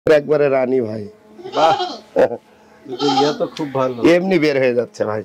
একবারে রানী ভাই। বাহ, ইয়া তো খুব ভালো। এমনি বের হয়ে যাচ্ছে ভাই।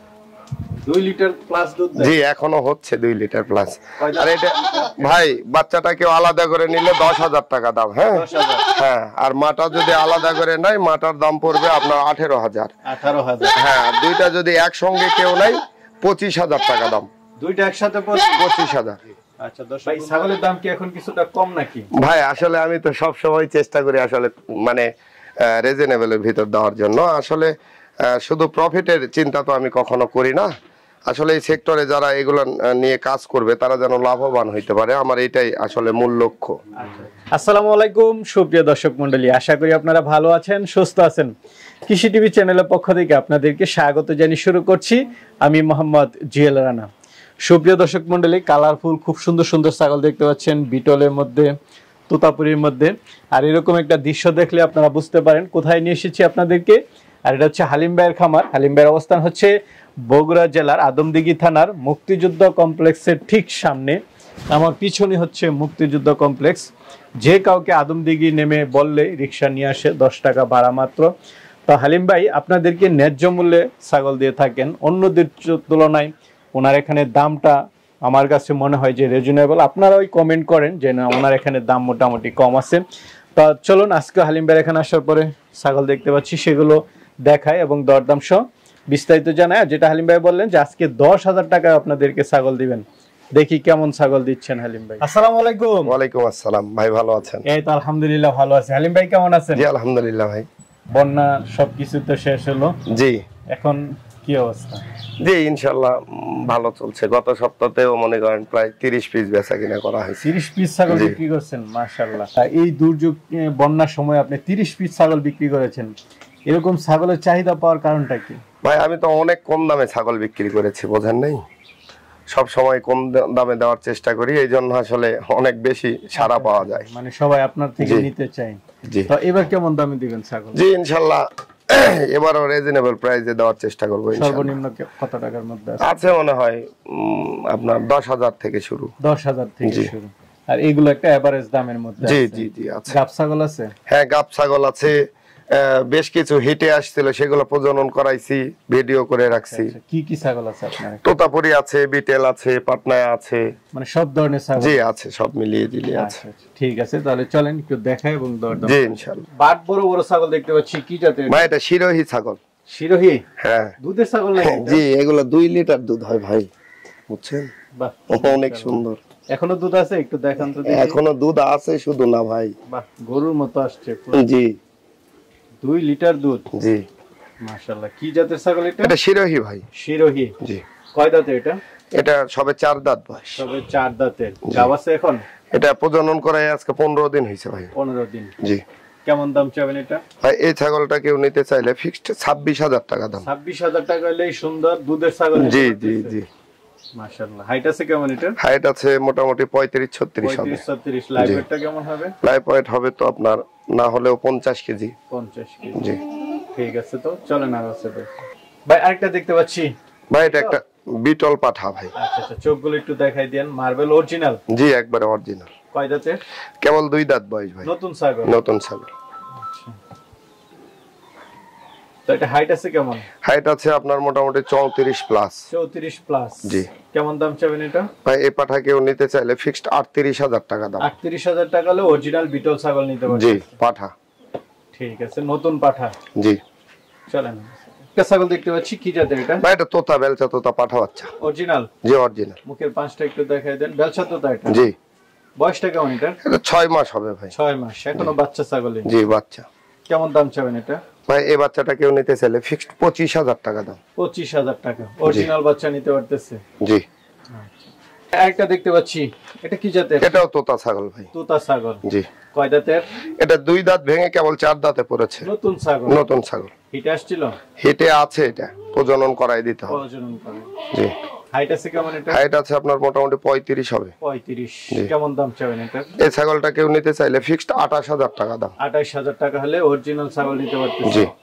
2 লিটার প্লাস দুধ দেয়? জি, এখনো হচ্ছে 2 লিটার প্লাস। আর এটা ভাই বাচ্চাটাকে আলাদা করে নিলে 10,000 টাকা দাম। হ্যাঁ 10,000। হ্যাঁ, আর মাটা যদি আলাদা করে নেয় মাটার দাম পড়বে আপনার 18,000। 18,000। হ্যাঁ, দুইটা যদি একসঙ্গে কেউ নেয় 25,000 টাকা দাম। দুইটা একসাথে 25,000। 25,000। আচ্ছা দর্শক, ভাই ছাগলের দাম কি এখন কিছুটা কম নাকি? ভাই আসলে আমি তো সব সময় চেষ্টা করি আসলে মানে রিজনেবলের ভিতর দেওয়ার জন্য। আসলে শুধু প্রফিটের চিন্তা তো আমি কখনো করি না। আসলে এই সেক্টরে যারা এগুলো নিয়ে কাজ করবে তারা যেন লাভবান হইতে পারে, আমার এটাই আসলে মূল লক্ষ্য। আসসালামু আলাইকুম সুপ্রিয় দর্শক মণ্ডলী, আশা করি আপনারা ভালো আছেন, সুস্থ আছেন। কৃষি টিভি চ্যানেলের পক্ষ থেকে আপনাদেরকে স্বাগত জানিয়ে শুরু করছি আমি মোহাম্মদ জিএল রানা। সুপ্রিয় দর্শক মণ্ডলী, কালারফুল খুব সুন্দর সুন্দর ছাগল দেখতে পাচ্ছেন, বিটলের মধ্যে, তোতাপুরির মধ্যে। আর এরকম একটা দৃশ্য দেখলে আপনারা বুঝতে পারেন কোথায় নিয়ে এসেছি আপনাদেরকে। আর এটা হচ্ছে হালিম ভাইয়ের খামার। হালিম ভাইয়ের অবস্থান হচ্ছে বগুড়া জেলার আদমদিঘি থানার মুক্তিযুদ্ধ কমপ্লেক্সের ঠিক সামনে। আমার পিছনে হচ্ছে মুক্তিযুদ্ধ কমপ্লেক্স। যে কাউকে আদমদিঘি নেমে বললে রিক্সা নিয়ে আসে, 10 টাকা ভাড়া মাত্র। তো হালিম ভাই আপনাদেরকে ন্যায্য মূল্যে ছাগল দিয়ে থাকেন, অন্যদের তুলনায় ওনার এখানে দামটা আমার কাছে মনে হয় যে রিজনেবল। আপনারা ওই কমেন্ট করেন যে না ওনার এখানে দাম মোটামুটি কম আছে। তো চলুন আজকে হালিম ভাইয়ের এখানে আসার পরে ছাগল দেখতে পাচ্ছি সেগুলো দেখায় এবং দরদাম সহ বিস্তারিত জানায়। যেটা হালিম ভাই বললেন যে আজকে 10,000 টাকা আপনাদেরকে ছাগল দিবেন, দেখি কেমন ছাগল দিচ্ছেন হালিম ভাই। আসসালামু আলাইকুম। ওয়ালাইকুম আসসালাম ভাই, ভালো আছেন? এই তো আলহামদুলিল্লাহ ভালো আছি। হালিম ভাই কেমন আছেন? জি আলহামদুলিল্লাহ ভাই। বন্যা সবকিছু তো শেষ হলো, জি এখন কি অবস্থা? জি ইনশাআল্লাহ ভালো চলছে। গত সপ্তাহেও মনে করেন প্রায় 30 পিস বেচা কিনা করা হয়েছে। 30 পিস ছাগল বিক্রি করছেন, মাশাআল্লাহ। এই দুর্যোগ বন্যার সময় আপনি 30 পিস ছাগল বিক্রি করেছেন, এরকম ছাগলের চাহিদা পাওয়ার কারণটা কি? ভাই আমি তো অনেক কম দামে ছাগল বিক্রি করেছি, বোঝেন নাই? সব সময় কম দামে দেওয়ার চেষ্টা করি, এই জন্য আসলে অনেক বেশি সাড়া পাওয়া যায়। মানে সবাই আপনার থেকে নিতে চায়। জি তো এবার কেমন দামে দিবেন ছাগল? জি ইনশাআল্লাহ এবারও রিজনেবল প্রাইসে দেওয়ার চেষ্টা করব ইনশাআল্লাহ। সর্বনিম্ন কত টাকার মধ্যে আছে মনে হয় আপনার 10,000 থেকে শুরু। 10,000 থেকে শুরু। আর এগুলো একটা এভারেজ দামের মধ্যে জি আছে? জি জি আছে। গাব ছাগল আছে? হ্যাঁ গাব ছাগল আছে, বেশ কিছু হিটে আসছিল সেগুলো প্রজনন করাইছি, ভিডিও করে রাখছি। কি কি ছাগল আছে আপনার? তোতাপুরি আছে, বিটেল আছে, পাটনায় আছে, মানে সব ধরনের ছাগল? জি আছে, সব মিলিয়ে দিলে আছে। ঠিক আছে, তাহলে চলেন একটু দেখাই এবং দরদাম। জি ইনশাআল্লাহ। বাট বড় বড় ছাগল দেখতে পাচ্ছি, কি জাতের? ভাই এটা শিরোহী ছাগল। শিরোহী? হ্যাঁ দুধের ছাগল নাকি? জি এগুলো 2 লিটার দুধ হয় ভাই, বুঝছেন? বাহ অনেক সুন্দর। এখনো দুধ আছে? একটু দেখান তো দেখি। এখনো দুধ আছে, শুধু না ভাই। বাহ, গরুর মতো আসছে। জি 2 লিটার দুধ। জি মাশাআল্লাহ। কি জাতের ছাগল এটা? এটা শিরোহী ভাই। শিরোহী? জি। কয় দাঁতের এটা? এটা সবে 4 দাঁত বয়স। সবে 4 দাঁতের। গাব আছে এখন? এটা প্রজনন করায় আজকে 15 দিন হয়েছে ভাই। 15 দিন। জি। কেমন দাম চাবেন এটা? ভাই এই ছাগলটা কেউ নিতে চাইলে ফিক্সড 26,000 টাকা দাম। 26,000 টাকা হলেই সুন্দর দুধের ছাগল। জি জি জি মাশাআল্লাহ। হাইট আছে কেমন এটা? হাইট আছে মোটামুটি 35-36 হবে। 35-36। লাইভ ওয়েটটা কেমন হবে? লাইভ ওয়েট হবে তো আপনার না হলেও 50 কেজি। 50 কেজি। জি ঠিক আছে, তো চলেন আর আছে ভাই। আরেকটা দেখতে পাচ্ছি ভাই, এটা একটা বিটল পাঠা ভাই। আচ্ছা আচ্ছা, চোখগুলো একটু দেখাই দেন। Marble original? জি একবারে অরিজিনাল। কয় দাঁতের? কেবল 2 দাঁত বয়স ভাই। নতুন ছাগল? নতুন ছাগল। আচ্ছা, তো এটা হাইট আছে কেমন? হাইট আছে আপনার মোটামুটি 34 প্লাস। 34 প্লাস। জি। কেমন দাম চাবেন এটা? ভাই এই পাঠা কেউ নিতে চাইলে ফিক্সড 38,000 টাকা দাম। 38,000 টাকা হলে অরিজিনাল বিটল ছাগল নিতে পারবেন। জি পাঠা। ঠিক আছে, নতুন পাঠা। জি। চলেন। একটা ছাগল দেখতে পাচ্ছি, কি জাতের এটা? ভাই এটা তোতা, বেলচা তোতা পাঠা বাচ্চা। অরিজিনাল? জি অরিজিনাল। মুখের পাঁচটা একটু দেখাই দেন। বেলচা তোতা এটা? জি। বয়সটা কেমন এটা? এটা 6 মাস হবে ভাই। 6 মাস, এখনো বাচ্চা ছাগলই? জি বাচ্চা। কেমন দাম চাবেন এটা? ভাই এই বাচ্চাটা কেউ নিতে চাইলে ফিক্সড 25,000 টাকা দাম। 25,000 টাকা। অরিজিনাল বাচ্চা নিতে পারতেছে? জি। একটা দেখতে পাচ্ছি, এটা কি জাতের? এটাও তোতা ছাগল ভাই। তোতা ছাগল? জি। কয় দাঁতের? এটা 2 দাঁত ভেঙে কেবল 4 দাঁতে পড়েছে। নতুন ছাগল? নতুন ছাগল। হিটে আসছিল? হিটে আছে, এটা প্রজনন করাই দিতে হবে। প্রজনন করে? জি। হাইট আছে কেমন এটা? হাইট আছে আপনার মোটামুটি 35 হবে। 35। কেমন দাম চাবেন এটা? এই ছাগলটা কেউ নিতে চাইলে ফিক্সড 28,000 টাকা দাম। 28,000 টাকা হলে অরিজিনাল ছাগল নিতে পারতেছে? জি।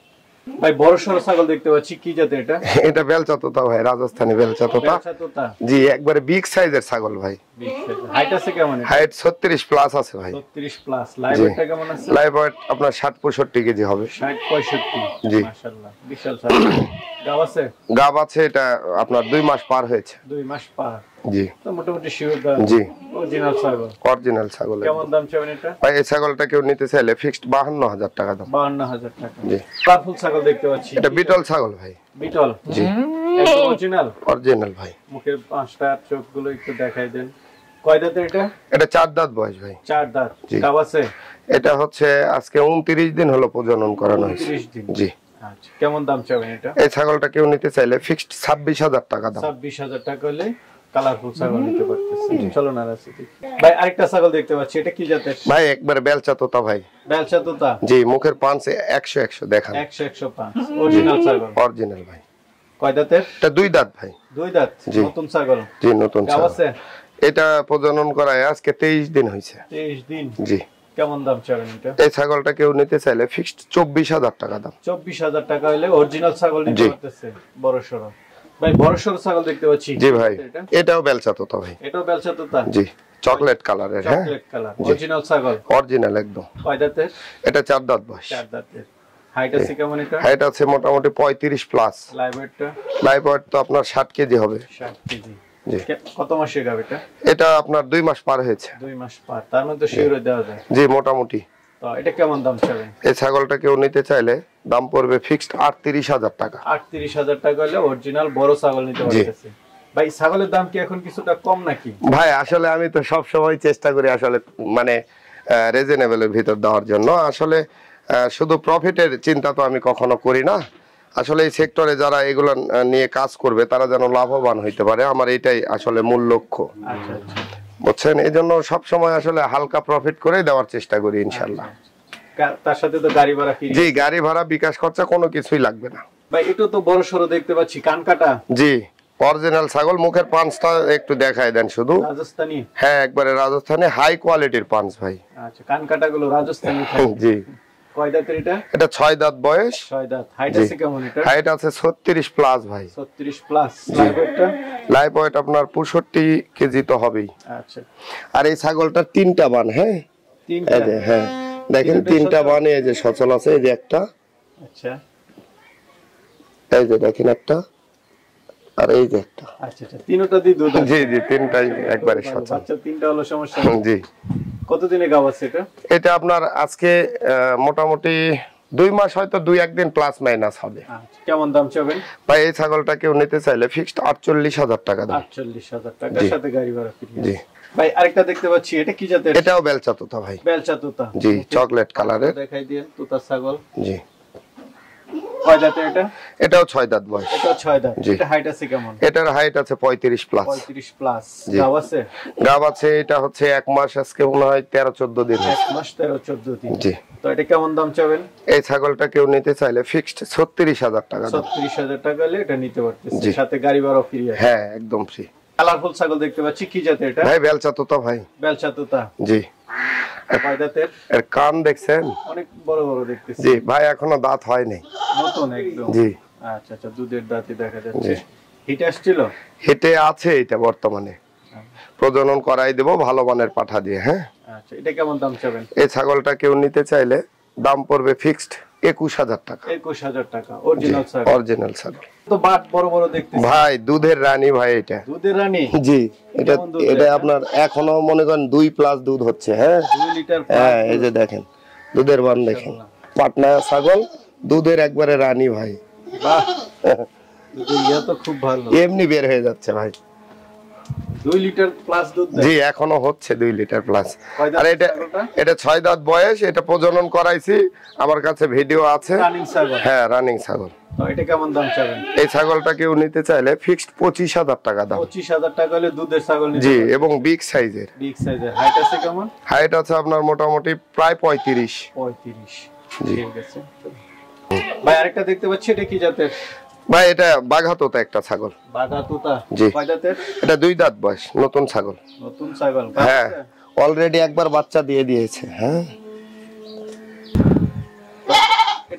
ভাই বড় সরো ছাগল দেখতে পাচ্ছি, কি জাতের এটা? এটা বেলচা তোতা ভাই, রাজস্থানী বেলচা তোতা। বেলচা তোতা, জি একবারে বিগ সাইজের ছাগল ভাই। হাইট আছে কেমন? হাইট 36 প্লাস আছে ভাই। 36 প্লাস। লাইভ ওয়েটটা কেমন আছে? লাইভ ওয়েট আপনার 60-65 কেজি হবে। 60-65। জি মাশাআল্লাহ, বিশাল ছাগল। গাব আছে? গাব আছে, এটা আপনার 2 মাস পার হয়েছে। 2 মাস পার। জি তো মোটামুটি শিওর দা। জি অরিজিনাল ছাগল। অরিজিনাল ছাগল। কেমন দাম চাবেন এটা? ভাই এই ছাগলটা কেউ নিতে চাইলে ফিক্সড 52,000 টাকা দাম। 52,000 টাকা। জি কালারফুল ছাগল দেখতে পাচ্ছি। এটা বিটল ছাগল ভাই। বিটল? জি একদম অরিজিনাল। অরিজিনাল ভাই। মুখের পাঁচটা চোখগুলো একটু দেখাই দেন। কয় দাঁতের এটা? এটা 4 দাঁত বয়স ভাই। 4 দাঁত। জি। গাব আছে? এটা হচ্ছে আজকে 29 দিন হলো প্রজনন করানো হয়েছে। 29 দিন। জি আচ্ছা, কেমন দাম চাবেন এটা? এই ছাগলটা কেউ নিতে চাইলে ফিক্সড 26,000 টাকা দাম। 26,000 টাকা হলে কালারফুল ছাগল নিতে পারতেছেন। চলো না রাসি ভাই, আরেকটা ছাগল দেখতে পাচ্ছি, এটা কি জাতের? ভাই একবারে বেলচা তোতা ভাই। বেলচা তোতা? জি মুখের পাঁচ 100 দেখান। 100-105 অরিজিনাল ছাগল। অরিজিনাল ভাই। কয় দাঁতের? এটা 2 দাঁত ভাই। 2 দাঁত। জি। নতুন ছাগল? জি নতুন গাব ছাগল। আছে? এটা প্রজনন করায় আজকে 23 দিন হয়েছে। 23 দিন। জি কেমন দাম চাবেন এটা? এই ছাগলটা কেউ নিতে চাইলে ফিক্সড 24,000 টাকা দাম। 24,000 টাকা হলে অরিজিনাল ছাগল নিতে জি। পারতেছে। বড় সরো ভাই, বড় সরো ছাগল দেখতে পাচ্ছি। জি ভাই এটা? এটাও বেলচা তোতা ভাই। এটাও বেলচা তোতা? জি চকলেট কালারের। হ্যাঁ চকলেট কালার। অরিজিনাল ছাগল? অরিজিনাল একদম। কয় দাঁতের? এটা 4 দাঁত বয়স। 4 দাঁতের। হাইট আছে কেমন এটা? হাইট আছে মোটামুটি 35 প্লাস। লাইভ ওয়েটটা? লাইভ ওয়েট তো আপনার 60 কেজি হবে। 60 কেজি। জি কত মাসের গাব এটা? এটা আপনার 2 মাস পার হয়েছে। 2 মাস পার, তার মধ্যে শিওর দেওয়া যায়। জি মোটামুটি। তো এটা কেমন দাম চাবেন? এই ছাগলটা কেউ নিতে চাইলে দাম পড়বে ফিক্সড 38,000 টাকা। 38,000 টাকা হলে অরিজিনাল বড় ছাগল নিতে পারতেছে। ভাই ছাগলের দাম কি এখন কিছুটা কম নাকি? ভাই আসলে আমি তো সব সময় চেষ্টা করি আসলে মানে রিজনেবলের ভিতর দেওয়ার জন্য। আসলে শুধু প্রফিটের চিন্তা তো আমি কখনো করি না। আসলে এই সেক্টরে যারা এগুলো নিয়ে কাজ করবে তারা যেন লাভবান হইতে পারে, আমার এটাই আসলে মূল লক্ষ্য। আচ্ছা আচ্ছা। বুঝছেন, এই জন্য সবসময় আসলে হালকা প্রফিট করে দেওয়ার চেষ্টা করি ইনশাল্লাহ। তার সাথে তো গাড়ি ভাড়া ফ্রি? জি গাড়ি ভাড়া বিকাশ খরচা কোনো কিছুই লাগবে না। ভাই এটা তো বড় সরো দেখতে পাচ্ছি, কান কাটা? জি অরিজিনাল ছাগল। মুখের পাঁচটা একটু দেখায় দেন শুধু। রাজস্থানি? হ্যাঁ একবারে রাজস্থানে হাই কোয়ালিটির পাঁচ ভাই। আচ্ছা, কান কাটা গুলো রাজস্থানি? জি কয় দাঁতের এটা? এটা 6 দাঁত বয়স। 6 দাঁত। হাইট আছে কেমন এটা? হাইট আছে 36 প্লাস ভাই। 36 প্লাস। লাইভ ওয়েটটা? লাইভ ওয়েট আপনার 65 কেজি তো হবেই। আচ্ছা। আর এই ছাগলটার 3টা বান। হ্যাঁ তিনটা? এই যে হ্যাঁ দেখেন 3টা বান, এই যে সচল আছে, এই যে একটা, আচ্ছা এই যে দেখেন একটা, আর এই যে একটা। আচ্ছা আচ্ছা, তিনটা দিয়ে দুধ আছে? জি জি 3টাই একবারে সচল। আচ্ছা, তিনটা হলো সমস্যা নেই। জি কতদিনে গাব আছে এটা? এটা আপনার আজকে মোটামুটি 2 মাস, হয়তো 2-1 দিন প্লাস মাইনাস হবে। আচ্ছা, কেমন দাম চাবেন? ভাই এই ছাগলটা কেউ নিতে চাইলে ফিক্সড 48,000 টাকা দাম। 48,000 টাকার সাথে গাড়ি ভাড়া ফ্রি। জি ভাই আরেকটা দেখতে পাচ্ছি, এটা কি জাতের? এটাও বেলচা তোতা ভাই। বেলচা তোতা? জি চকলেট কালারের। দেখাই দিন তোতা ছাগল। জি কয় দাঁতের এটা? এটাও 6 দাঁত বয়স। এটা 6 দাঁত। জি। এটা হাইট আছে কেমন? এটার হাইট আছে 35 প্লাস। 35 প্লাস। জি। গাব আছে? গাব আছে, এটা হচ্ছে 1 মাস, আজকে মনে হয় 13-14 দিন 1 হয়েছে। মাস 13-14 দিন। জি তো এটা কেমন দাম চাবেন? এই ছাগলটা কেউ নিতে চাইলে ফিক্সড 36,000 টাকা দাম। 36,000 টাকা হলে এটা নিতে পারতেছে, জি। সাথে গাড়ি ভাড়া ফ্রি আছে। হ্যাঁ একদম ফ্রি। কালারফুল ছাগল দেখতে পাচ্ছি, কি জাতের এটা? ভাই বেলচা তোতা ভাই। বেলচা তোতা? জি কয় দাঁতের? এর কান দেখছেন? অনেক বড় বড় দেখতেছি। জি ভাই এখনো দাঁত হয় নাই। নতুন একদম? জি আচ্ছা আচ্ছা, দুধের দাঁতই দেখা যাচ্ছে। জি হিট আসছিল? হেঁটে আছে এটা বর্তমানে, প্রজনন করাই দেবো ভালো মানের পাঠা দিয়ে। হ্যাঁ আচ্ছা, এটা কেমন দাম চাবেন? এই ছাগলটা কেউ নিতে চাইলে দাম পড়বে ফিক্সড 21,000 টাকা। 21,000 টাকা। অরিজিনাল ছাগল? অরিজিনাল ছাগল। তো বাট বড় বড় দেখতেছি। ভাই দুধের রানী ভাই এটা। দুধের রানী? জি এটা কেমন দুধ এটা দেয়? আপনার এখনো মনে করেন 2 প্লাস দুধ হচ্ছে। হ্যাঁ 2 লিটার? হ্যাঁ এই যে দেখেন দুধের বান দেখেন, পাটনা ছাগল, দুধের একবারে রানী ভাই। বাহ, দুধের ইয়া তো খুব ভালো। এমনি বের হয়ে যাচ্ছে ভাই। 2 লিটার প্লাস দুধ দেয়? জি এখনো হচ্ছে 2 লিটার প্লাস। কয় দাঁত আর এটা ছাগলটা? এটা 6 দাঁত বয়স, এটা প্রজনন করাইছি, আমার কাছে ভিডিও আছে। রানিং ছাগল? হ্যাঁ রানিং ছাগল। তো এটা কেমন দাম চাবেন? এই ছাগলটা কেউ নিতে চাইলে ফিক্সড 25,000 টাকা দাম। 25,000 টাকা হলে দুধের ছাগল নিতে জি পারবেন। এবং বিগ সাইজের। বিগ সাইজের। হাইট আছে কেমন? হাইট আছে আপনার মোটামুটি প্রায় 35। 35। জি। ঠিক আছে। ভাই আরেকটা দেখতে পাচ্ছি, এটা কি জাতের? ভাই এটা বাঘাতোতা একটা ছাগল। বাঘা তোতা? জি। কয় দাঁতের? এটা 2 দাঁত বয়স, নতুন ছাগল। নতুন ছাগল? হ্যাঁ অলরেডি একবার বাচ্চা দিয়ে দিয়েছে। হ্যাঁ এটা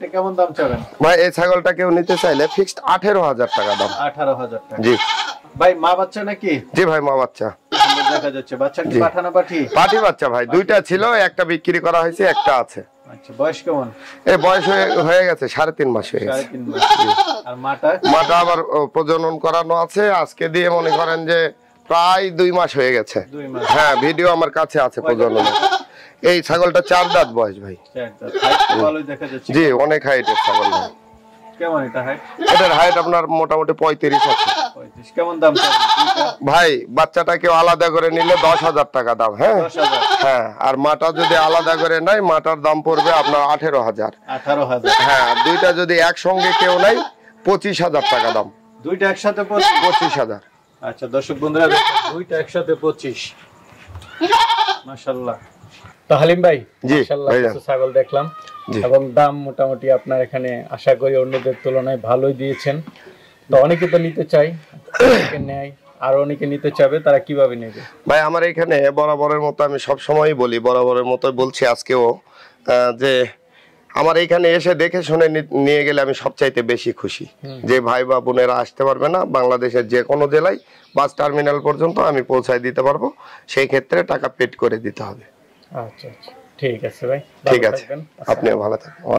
কেমন দাম চাবেন? ভাই এই ছাগলটা কেউ নিতে চাইলে ফিক্সড 18,000 টাকা দাম। 18,000 টাকা। জি ভাই মা বাচ্চা নাকি? জি ভাই, মা বাচ্চা। সুন্দর দেখা যাচ্ছে। বাচ্চা কি পাঠা না পাঠি? পাটি বাচ্চা ভাই, দুইটা ছিল, একটা বিক্রি করা হয়েছে, একটা আছে। আচ্ছা, বয়স কেমন? এই বয়স হয়ে গেছে 3.5 মাস হয়ে গেছে। 3.5 মাস। আর মাটা? মাটা আবার প্রজনন করানো আছে, আজকে দিয়ে মনে করেন যে প্রায় 2 মাস হয়ে গেছে। 2 মাস। হ্যাঁ, ভিডিও আমার কাছে আছে প্রজনন। এই ছাগলটা 4 দাঁত বয়স ভাই। 4 দাঁত। হাইট ভালোই দেখা যাচ্ছে। জি, অনেক হাইটের ছাগল ভাই। কেমন এটা হাইট? এটার হাইট আপনার মোটামুটি 35 আছে। 35। কেমন দাম চাবেন? ভাই বাচ্চাটা কেউ আলাদা করে নিলে 10,000 টাকা দাম। হ্যাঁ 10,000। হ্যাঁ, আর মাটা যদি আলাদা করে নেয় মাটার দাম পড়বে আপনার 18,000। 18,000। হ্যাঁ, দুইটা যদি একসঙ্গে কেউ নেয় 25,000 টাকা দাম। দুইটা একসাথে 25? 25,000। আচ্ছা দর্শক বন্ধুরা দেখুন, দুইটা একসাথে 25। মাশাআল্লাহ। তো হালিম ভাই, জি, মাশাআল্লাহ ভাইজান। কিছু ছাগল দেখলাম জি। এবং দাম মোটামুটি আপনার এখানে আশা করি অন্যদের তুলনায় ভালোই দিয়েছেন। তো অনেকে তো নিতে চাই, অনেকে নেয়, আর অনেকে নিতে চাবে, তারা কিভাবে নেবে? ভাই আমার এখানে বরাবরের মতো আমি সব সময়ই বলি, বরাবরের মতো বলছি আজকেও, যে আমার এখানে এসে দেখে শুনে নিয়ে গেলে আমি সবচাইতে বেশি খুশি। যে ভাই বা বোনেরা আসতে পারবে না, বাংলাদেশের যে কোনো জেলায় বাস টার্মিনাল পর্যন্ত আমি পৌঁছায় দিতে পারবো, সেই ক্ষেত্রে টাকা পেড করে দিতে হবে। আচ্ছা আচ্ছা, ঠিক আছে ভাই, ঠিক ভালো আছে, থাকবেন। আপনিও ভালো থাকবেন।